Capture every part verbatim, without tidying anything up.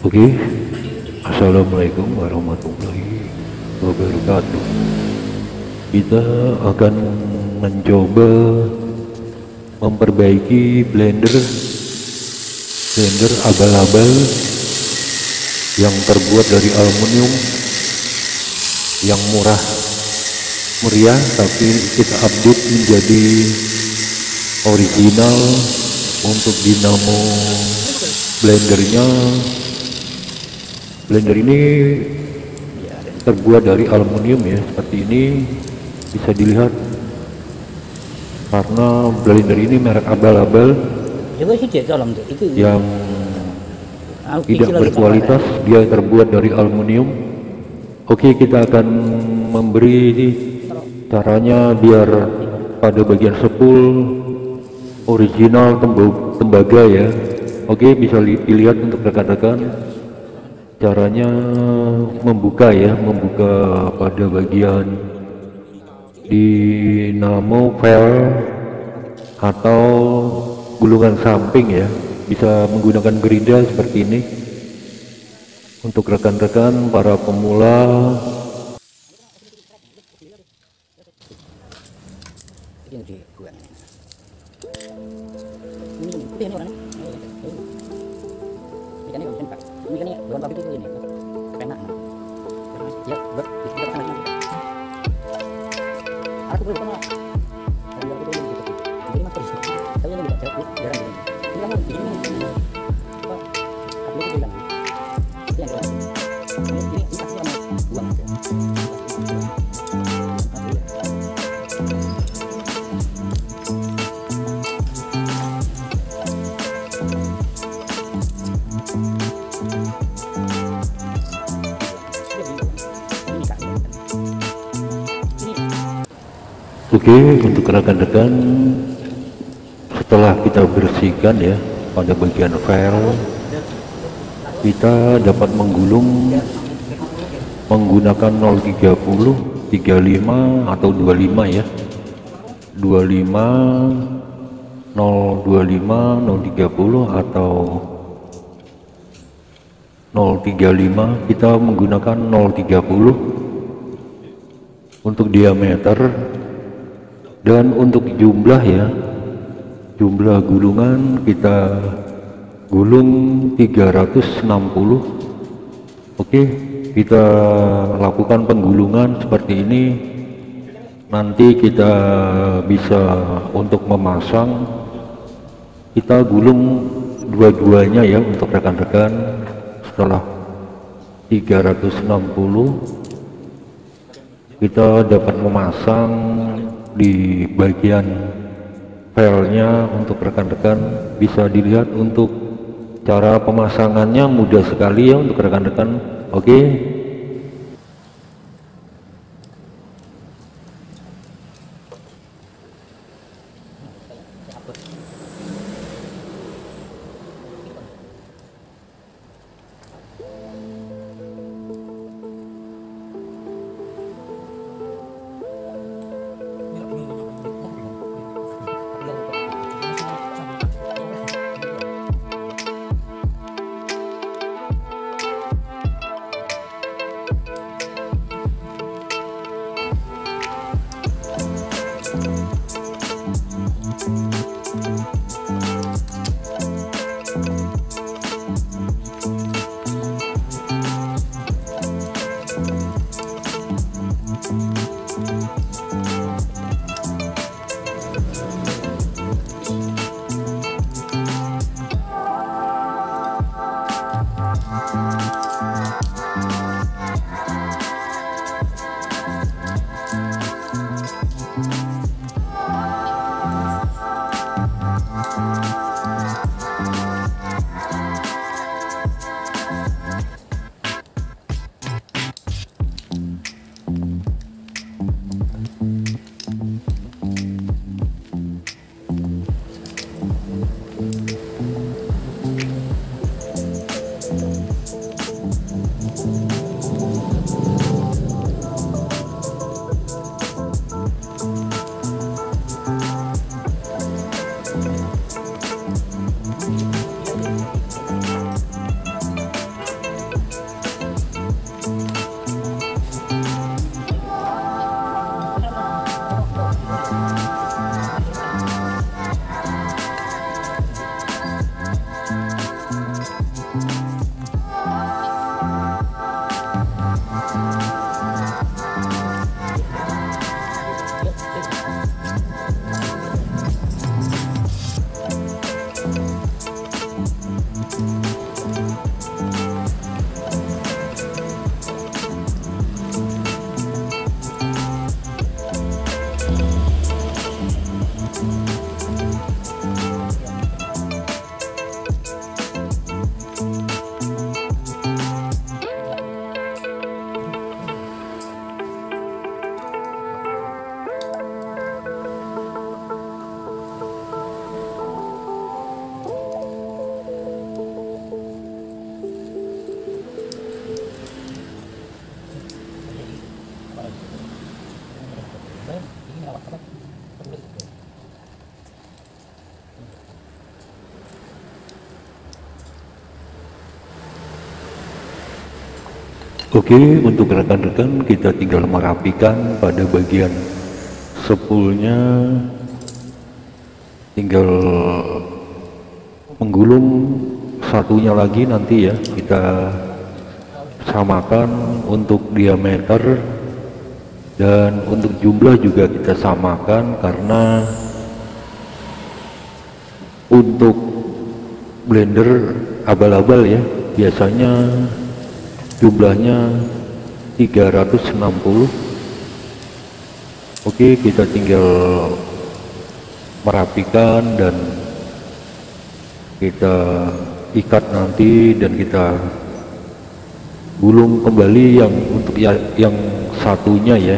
Oke, assalamualaikum warahmatullahi wabarakatuh. Kita akan mencoba memperbaiki blender blender abal-abal yang terbuat dari aluminium yang murah meriah, tapi kita update menjadi original untuk dinamo blendernya. Blender ini terbuat dari aluminium ya, seperti ini bisa dilihat. Karena blender ini merek abal-abal yang tidak berkualitas, dia terbuat dari aluminium. Oke, kita akan memberi caranya biar pada bagian sepul original tembaga ya. Oke, bisa dilihat untuk rekan-rekan caranya membuka ya, membuka pada bagian dinamo valve atau gulungan samping ya, bisa menggunakan gerinda seperti ini. Untuk rekan-rekan para pemula Oke, untuk rekan-rekan, setelah kita bersihkan ya pada bagian valve, kita dapat menggulung menggunakan nol tiga puluh, tiga puluh lima atau dua puluh lima ya, dua puluh lima, nol dua puluh lima, nol tiga puluh atau nol tiga puluh lima. Kita menggunakan nol tiga puluh untuk diameter. Dan untuk jumlah ya, jumlah gulungan kita gulung tiga ratus enam puluh. Oke, kita lakukan penggulungan seperti ini. Nanti kita bisa untuk memasang, kita gulung dua-duanya ya untuk rekan-rekan. Setelah tiga ratus enam puluh, kita dapat memasang di bagian filenya. Untuk rekan-rekan bisa dilihat untuk cara pemasangannya mudah sekali ya untuk rekan-rekan. Oke, Oke, untuk rekan-rekan kita tinggal merapikan pada bagian spoolnya, tinggal menggulung satunya lagi nanti ya, kita samakan untuk diameter dan untuk jumlah juga kita samakan, karena untuk blender abal-abal ya biasanya jumlahnya tiga ratus enam puluh. Oke, kita tinggal merapikan dan kita ikat nanti dan kita gulung kembali yang untuk ya, yang satunya ya.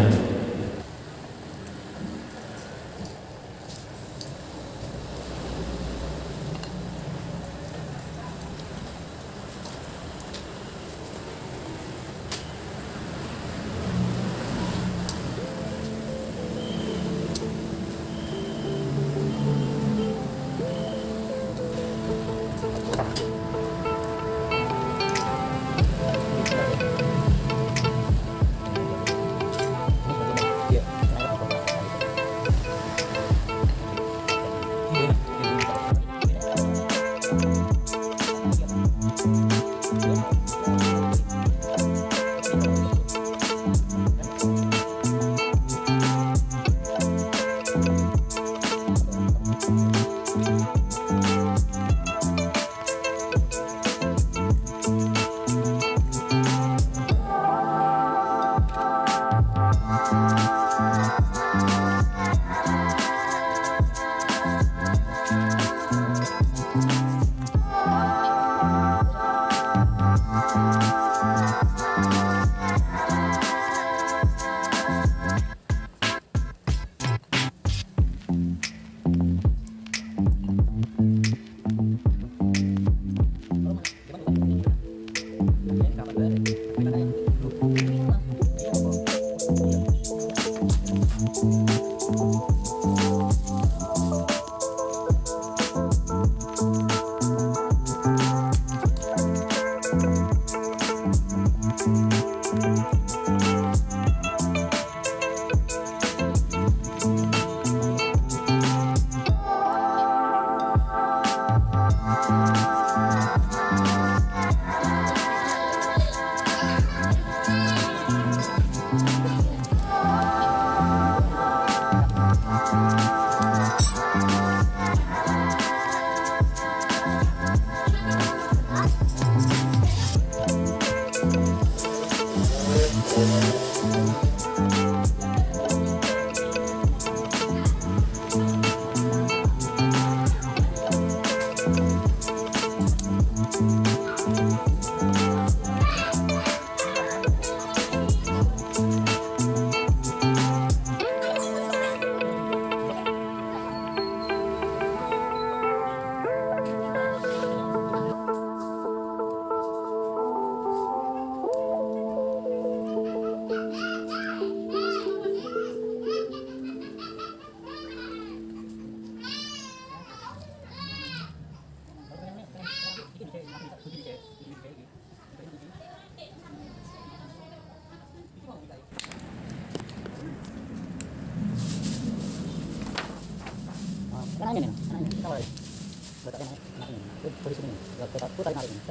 Karena ini nih, karena ini kita mulai letaknya naik ini, posisi ini, kita putar narik ini.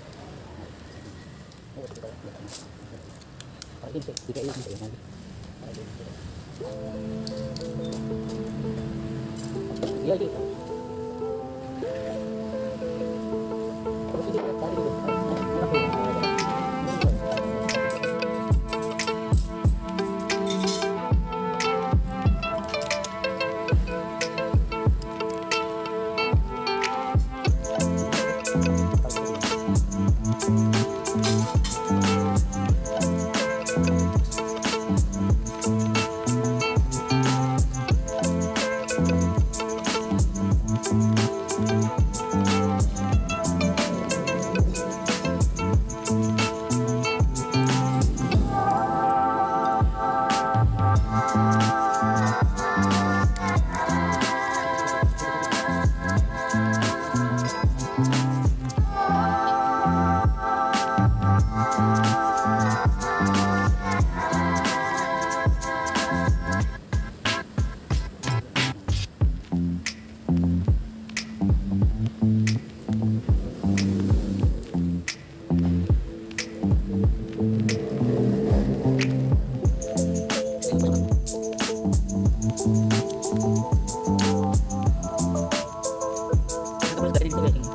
Oh, kita letaknya. Kalau ini tiga ini nanti nanti. Iya gitu. Terus ini tadi itu. Terus dari itu guys.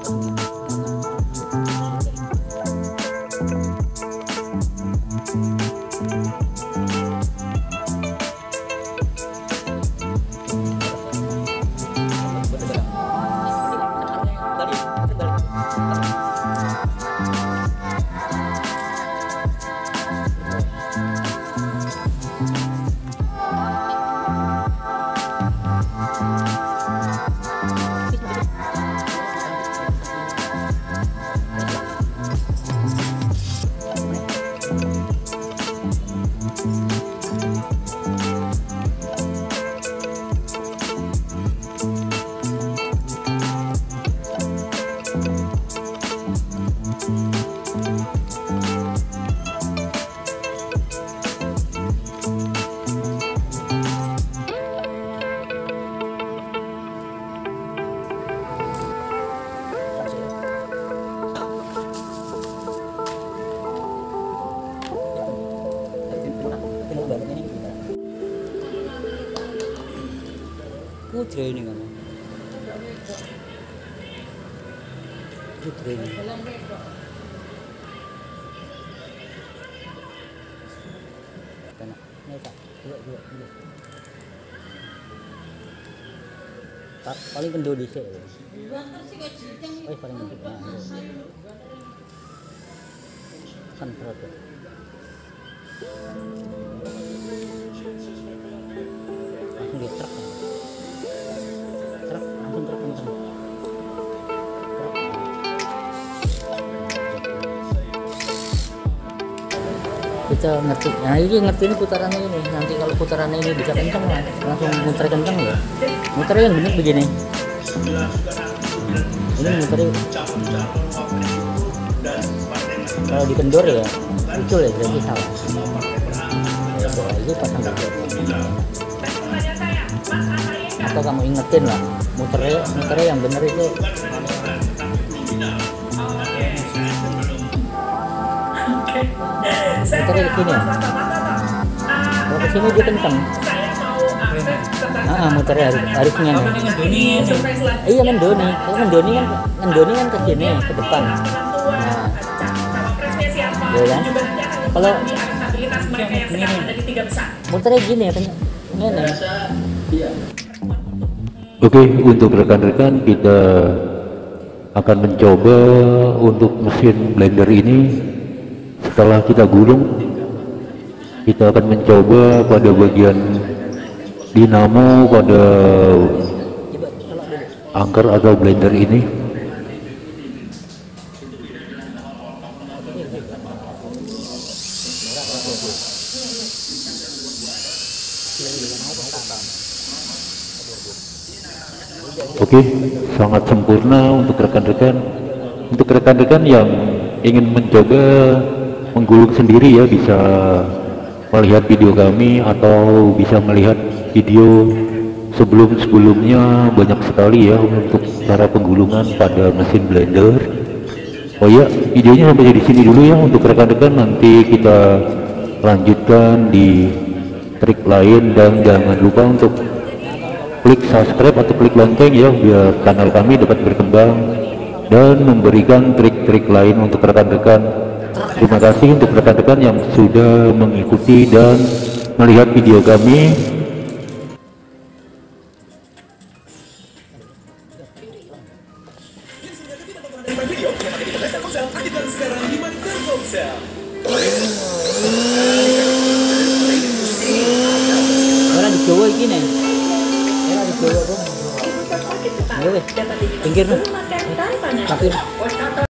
Putra ini kan. Putra ini. Kena. Ini tak. Dua dua dua. Pa paling kendo di sini. Oh, paling kendo. Kan berapa? Langsung di truk. Truk langsung truk kencang. Kita ngerti, nah ini ngerti ini putarannya ini. Nanti kalau putarannya ini bisa kencang lah, langsung muter kencang ya. Muter yang benar begini. Ini muter kalau dikendor ya, muncul ya berarti salah. Ya, itu pasang dulu. Atau kamu ingetin lah, muternya, muternya yang benar itu. Muternya ke sini ya. Kalau ke sini dia kencang. Ah, muternya harus harusnya nih. Iya mendoni, kalau mendoni kan mendoni kan ke sini ke depan. Nah, ya kan? Kalau muternya gini ya, ini nih. Oke, untuk rekan-rekan kita akan mencoba untuk mesin blender ini. Setelah kita gulung, kita akan mencoba pada bagian dinamo pada angker atau blender ini. Oke, sangat sempurna untuk rekan-rekan. Untuk rekan-rekan yang ingin mencoba menggulung sendiri ya, bisa melihat video kami atau bisa melihat video sebelum-sebelumnya. Banyak sekali ya untuk cara penggulungan pada mesin blender. Oh ya, videonya sampai di sini dulu ya untuk rekan-rekan. Nanti kita lanjutkan di trik lain, dan jangan lupa untuk klik subscribe atau klik lonceng ya, biar channel kami dapat berkembang dan memberikan trik-trik lain untuk rekan-rekan. Terima kasih untuk rekan-rekan yang sudah mengikuti dan melihat video kami. Orang di Jawa iki nih. Orang di Jawa kok. Ayo weh. Pinggir. Tapi